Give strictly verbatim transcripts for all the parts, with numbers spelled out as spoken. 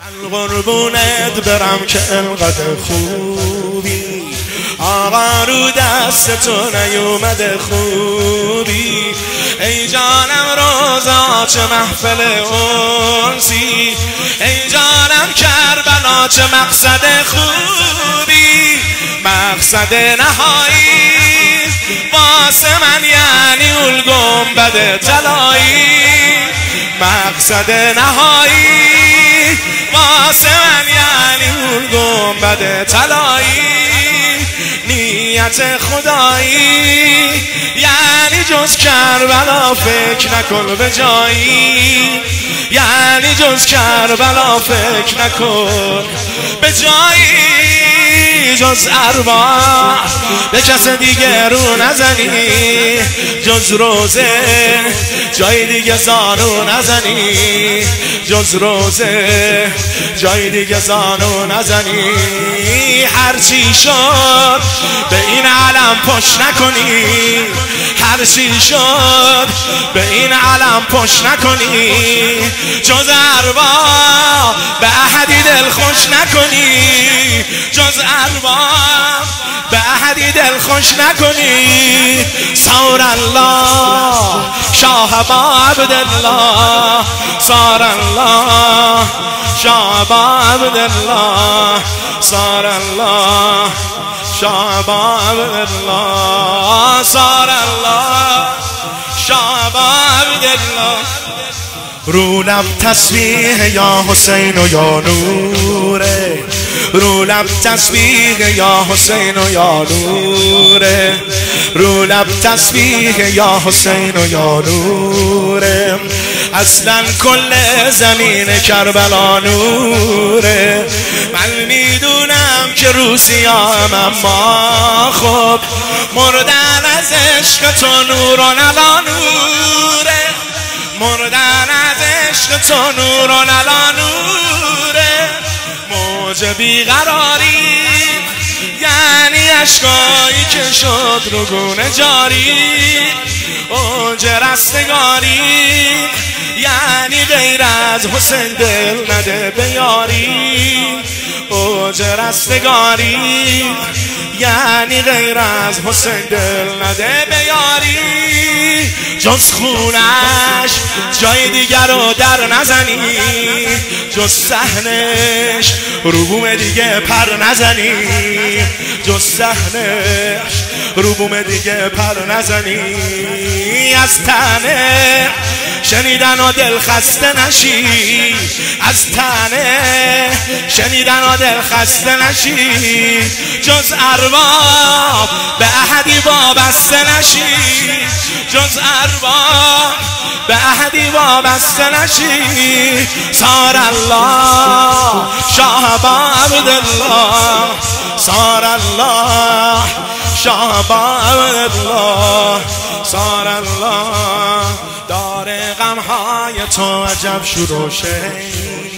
من قربونت برم که انقدر خوبی، آقا رو دست تو نیومده خوبی. ای جانم روزا چه محفل انسی، ای جانم کربلا چه مقصد خوبی. مقصد نهایی واسه من یعنی اول گنبد طلایی. مقصد نهایی واسه من یعنی اون گنبد طلایی. نیت خدایی یعنی جز کربلا فکر نکن به جایی، یعنی جز کربلا فکر نکن به جایی. جز ارواح به کس دیگه رو نزنی، جز روزه جای دیگه زانو نزنی، جز روزه جای دیگه زانو نزنی. هر چی شد به این علم پشت نکنی، هر چی شد به این علم پشت نکنی. جز ارواح به احدی دل خوش نکنی، جز ارواح به احدی دل خوش نکنی. صار الله شاه عبدالله، صار الله شاه عبدالله، صار الله شاه عبدالله، صار الله شاه عبدالله. رو لب تسبیح یا حسین و یا نوره، رو لب تسبیح یا حسین و یا نوره، رو لب تسبیح یا حسین و یا نوره. اصلا کل زمین کربلا نوره. من میدونم که روسیام اما خب مردن از عشق تو نوران علا نوره، مردن از عشق تو نوران علا نوره. موج بیقراری یعنی عشقایی که شد رو گونه جاری، اوج رستگاری یعنی غیر از حسین دل نده به یاری، اوج رستگاری یعنی غیر از حسین دل نده به یاری. جز خونش جای دیگر رو در نزنی، جز صحنش رو بوم دیگه پر نزنی، جز صحنش رو بوم دیگه پر نزنی. از تنه شنیدن و دل خسته نشی، از تنه شنیدن و دل خسته نشی. جز ارواح به احدی وابسته نشی، جز ارواح به احدی وابسته نشی. صار الله شاه عبدالله، صار الله شاه عبدالله، صار الله. دار غمهای تو عجب شروع شد،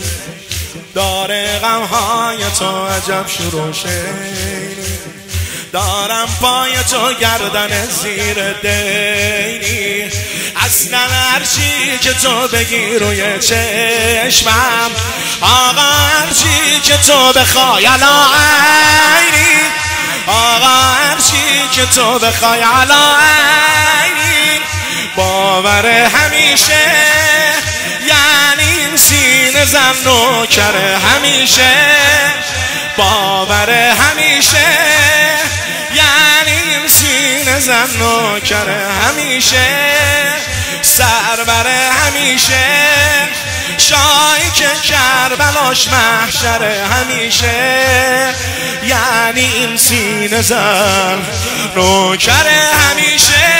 دار غمهای تو عجب شروع شد. دارم پای تو گردن زیر دینی، اصلا هرچی که تو بگی روی چشمم. آقا هرچی که تو بخوای علا عینی، آقا هرچی که تو بخوای علا عینی. باور همیشه یعنی این سینه زن نوکر همیشه، باور همیشه یعنی این سینه زن نوکر همیشه. سرور همیشه شاهی که کربلاش محشر همیشه، یعنی این سینه زن نوکر همیشه.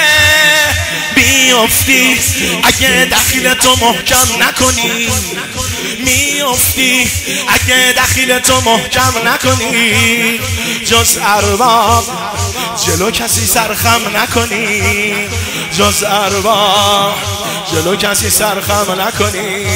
میافتی اگه دخیل تو محکم نکنی، میافتی اگه دخیل تو محکم نکنی. جز ارواح جلو کسی سرخم نکنی، جز ارواح جلو کسی سرخم نکنی.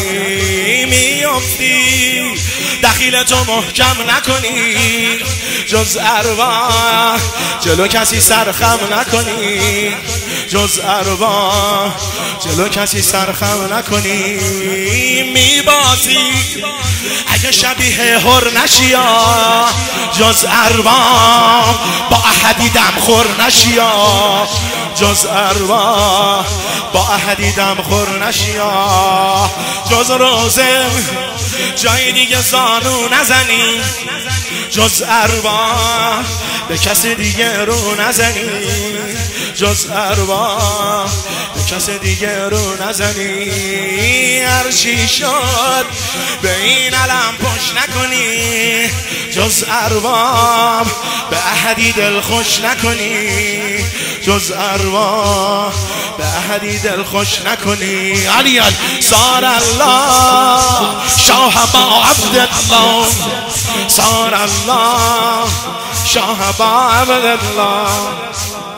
میافتی دخیل تو محکم نکنی، جز ارواح جلو کسی سرخم نکنی، جز ارواح جلو کسی سرخم نکنی. میبازی اگه شبیه هر نشیا جز ارباب با احدی دم خور نشیا جز ارباب با احدی دم خور نشیا جز روزه جای دیگه زانو نزنی جز ارباب به کسی دیگه رو نزنی جز ارباب به کسی دیگه رو نزنی هر چی شد به این علم پشت نکنی جز ارباب به احدی دل خوش نکنی جز ارباب به احدی دل خوش نکنی علی صار الله شاه با عبدالله صار الله شاه با عبدالله